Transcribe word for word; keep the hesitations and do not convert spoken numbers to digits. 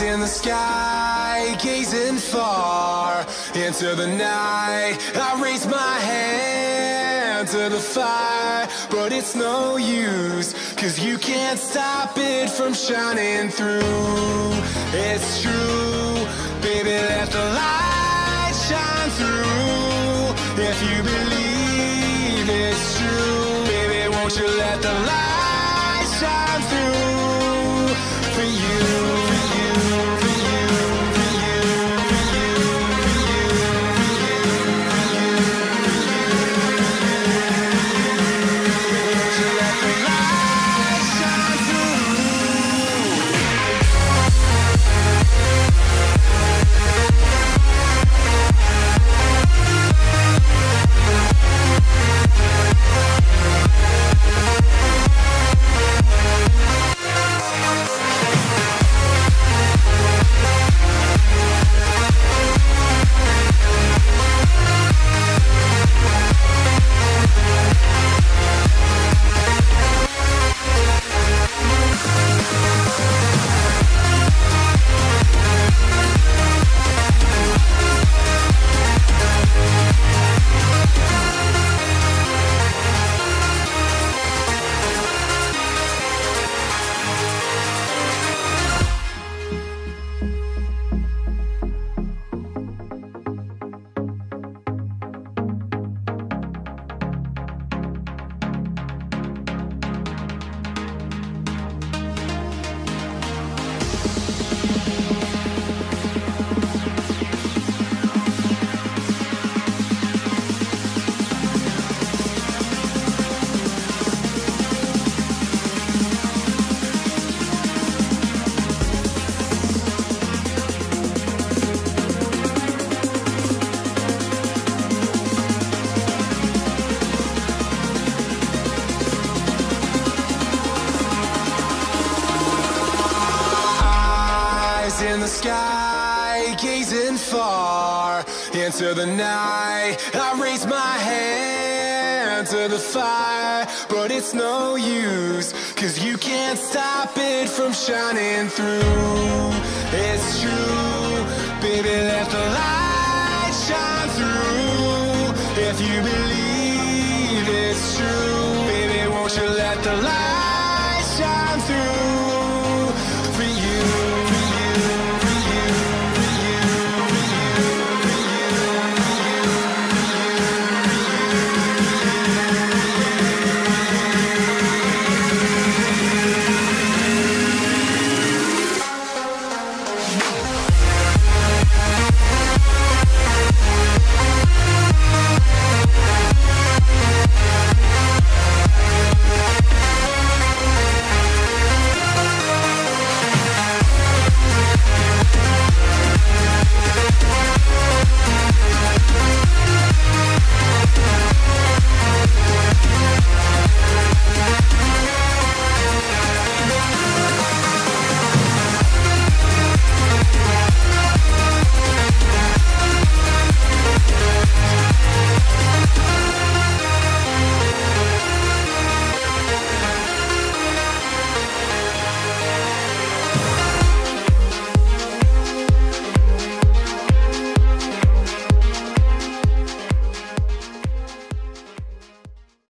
in the sky, gazing far into the night. I raise my hand to the fire, but it's no use, 'cause you can't stop it from shining through. It's true, baby, let the light shine through. If you believe it's true, baby, won't you let the light shine through for you. In the sky, gazing far into the night. I raise my hand to the fire, but it's no use, 'cause you can't stop it from shining through. It's true, baby, let the light shine through. If you believe it's true, baby, won't you let the light